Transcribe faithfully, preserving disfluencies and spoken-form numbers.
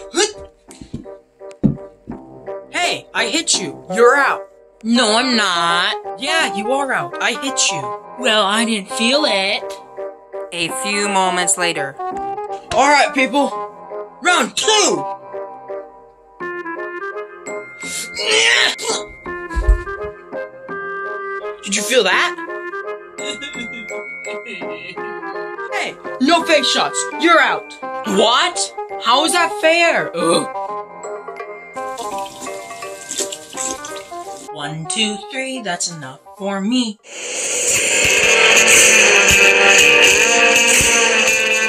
Hey, I hit you. You're out. No, I'm not. Yeah, you are out. I hit you. Well, I didn't feel it. A few moments later. Alright, people. Round two! Did you feel that? Hey, no fake shots. You're out. What? How is that fair? Ugh. One, two, three, that's enough for me.